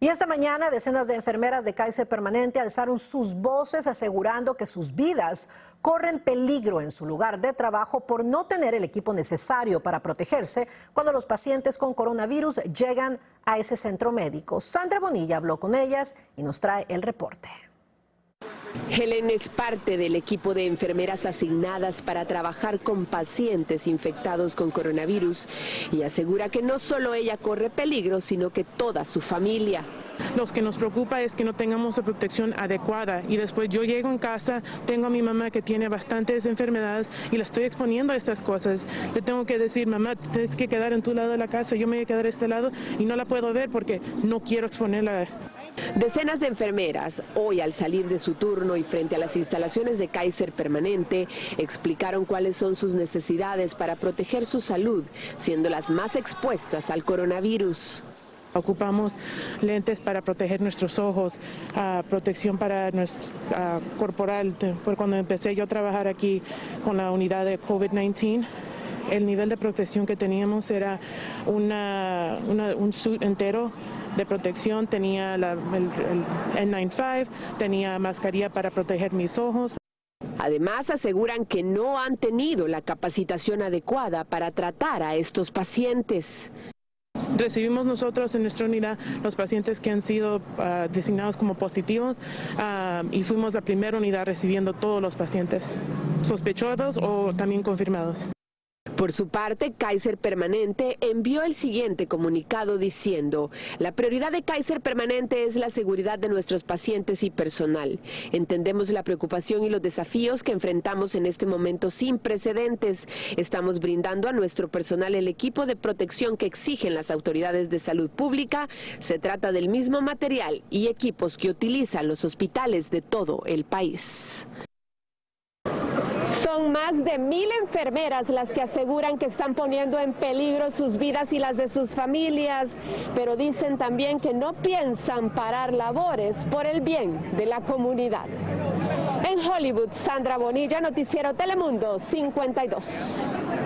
Y esta mañana decenas de enfermeras de Kaiser Permanente alzaron sus voces asegurando que sus vidas corren peligro en su lugar de trabajo por no tener el equipo necesario para protegerse cuando los pacientes con coronavirus llegan a ese centro médico. Sandra Bonilla habló con ellas y nos trae el reporte. Helen es parte del equipo de enfermeras asignadas para trabajar con pacientes infectados con coronavirus y asegura que no solo ella corre peligro, sino que toda su familia. Lo que nos preocupa es que no tengamos la protección adecuada y después yo llego en casa, tengo a mi mamá que tiene bastantes enfermedades y la estoy exponiendo a estas cosas. Le tengo que decir, mamá, tienes que quedar en tu lado de la casa, yo me voy a quedar a este lado y no la puedo ver porque no quiero exponerla. Decenas de enfermeras, hoy al salir de su turno y frente a las instalaciones de Kaiser Permanente, explicaron cuáles son sus necesidades para proteger su salud, siendo las más expuestas al coronavirus. Ocupamos lentes para proteger nuestros ojos, protección para nuestro corporal. Cuando empecé yo a trabajar aquí con la unidad de COVID-19, el nivel de protección que teníamos era un suit entero de protección, tenía el N95, tenía mascarilla para proteger mis ojos. Además, aseguran que no han tenido la capacitación adecuada para tratar a estos pacientes. Recibimos nosotros en nuestra unidad los pacientes que han sido designados como positivos y fuimos la primera unidad recibiendo todos los pacientes sospechosos o también confirmados. Por su parte, Kaiser Permanente envió el siguiente comunicado diciendo: la prioridad de Kaiser Permanente es la seguridad de nuestros pacientes y personal. Entendemos la preocupación y los desafíos que enfrentamos en este momento sin precedentes. Estamos brindando a nuestro personal el equipo de protección que exigen las autoridades de salud pública. Se trata del mismo material y equipos que utilizan los hospitales de todo el país. Son más de 1000 enfermeras las que aseguran que están poniendo en peligro sus vidas y las de sus familias, pero dicen también que no piensan parar labores por el bien de la comunidad. En Hollywood, Sandra Bonilla, Noticiero Telemundo 52.